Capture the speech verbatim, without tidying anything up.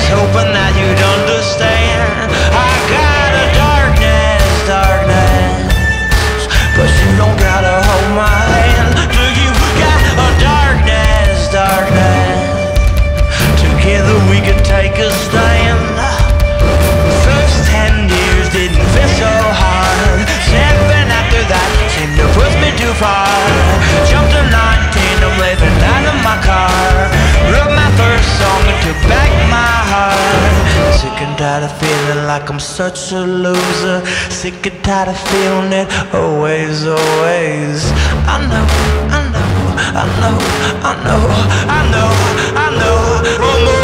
hoping that you'd understand. I got a darkness, darkness, but you don't gotta hold my hand. Do you got a darkness, darkness? Together we could take a stand. First ten years didn't feel so hard. Seven after that seemed to push me too far. Jumped to nineteen, I'm living out of my car. Wrote my first song and took back my heart. Sick and tired of feeling like I'm such a loser. Sick and tired of feeling it always, always. I know, I know, I know, I know, I know, I know. Oh,